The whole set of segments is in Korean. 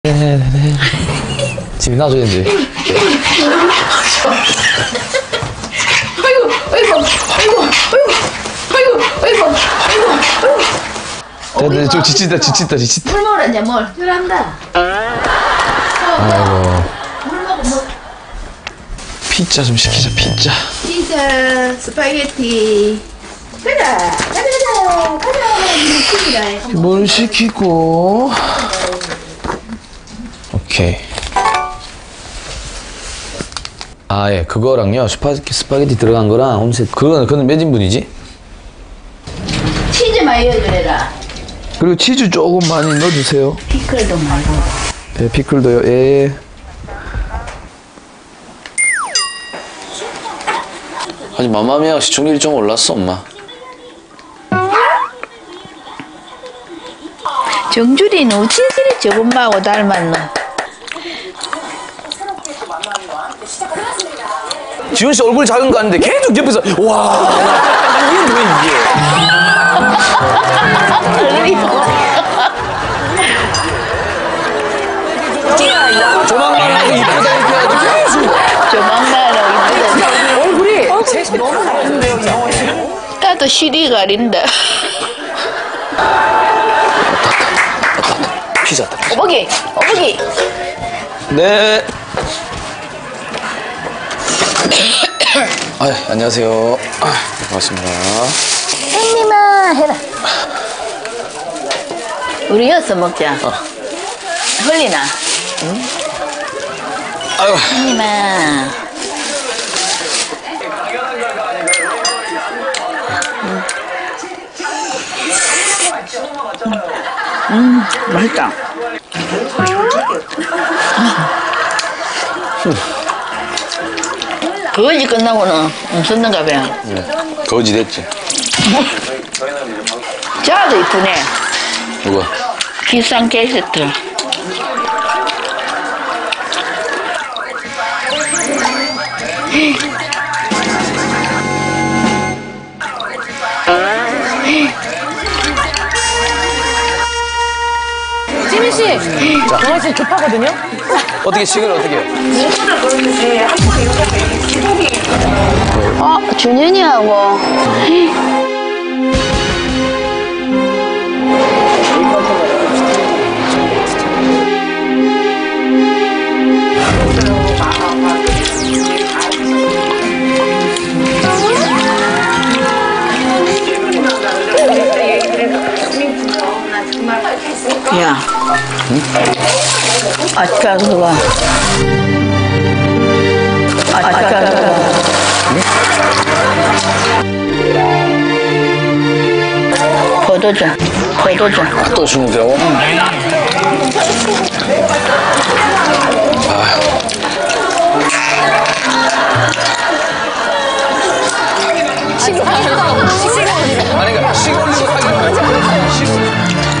네네네. 집에 놔줘야지. 아이고. 좀 지친다. 물 먹으라, 이제 물. 물 한다. 아이고. 물 먹어, 물. 피자 좀 시키자, 피자. 피자, 스파게티. 가자. 뭘 시키고. 오케이. 아, 예. 그거랑요. 스파게티 들어간 거랑 홈셋. 그건 몇 인분이지? 치즈 많이 넣어주래라. 그리고 치즈 조금 많이 넣어주세요. 피클도 말고. 네, 피클도요. 예. 아니, 맘마미아 시청률이 좀 올랐어, 엄마. 정주리는 우친실이 저금마하고 닮았노. 지훈 씨 얼굴 작은 거 아닌데 계속 옆에서 와 이게 뭐야 이게. 조망만 하고 이쁘다 이렇게 해야지 계속. 조망만 하고 이쁘다. 얼굴이 제시 너무 잘하는데요, 정원 씨. 나도 시리 가린다. 피자. 어머기. 네. 아, 안녕하세요. 반갑습니다. 형님아 해라. 우리 여섯 먹자. 흘리나? 응? 아유. 형님아. 맛있다. 거지 끝나고는 썼는가 봐요. 네, 거지 됐지. 자도 이쁘네. 누가? 비싼 캐세트. 지민 씨, 정원 씨 급하거든요. 어떻게 식을 어떻게 해요? 준현이하고. 야. 응? 아까 그거. 아까 그거. 포도주. 아, 또 주는데요? 아니, 그러니까 식 올리고 사귀는 거지.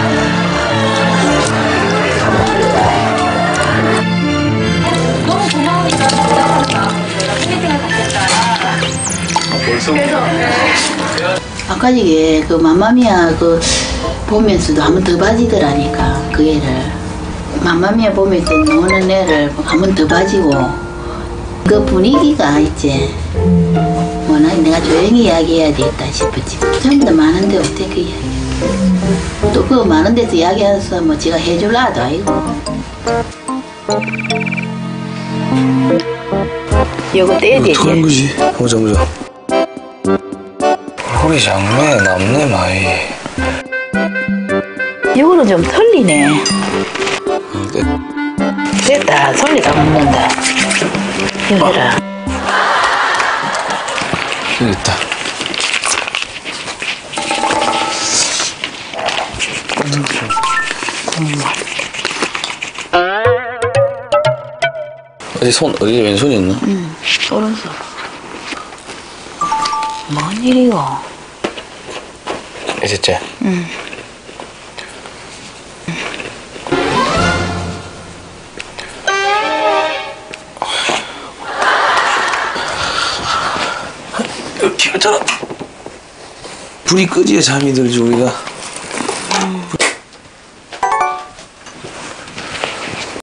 너무 고마우니까 소개팅을 받겠다. 벌써? 아까 이게 그 맘마미아 그 보면서도 한 번 더 봐지더라니까 그 애를. 맘마미아 보면서 노는 애를 한 번 더 봐지고 그 분위기가 있지. 워낙 내가 조용히 이야기해야 되겠다 싶었지. 전부 다 많은데 어떻게 이야기해. 또 그 많은 데서 이야기해서 뭐 지가 해줄 나도 아니고. 요거 떼야 되지. 어떡하는 거지? 보자. 허리 장내 남네 마이. 요거는 좀 털리네. 됐다. 솔리가 먹는다. 이거 해라. 됐다. 어디 손, 어디 왼손이 있나? 응, 오른손. 뭔 일이고? 됐지? 응. 괜찮아. 불이 끄지야 잠이 들지 우리가.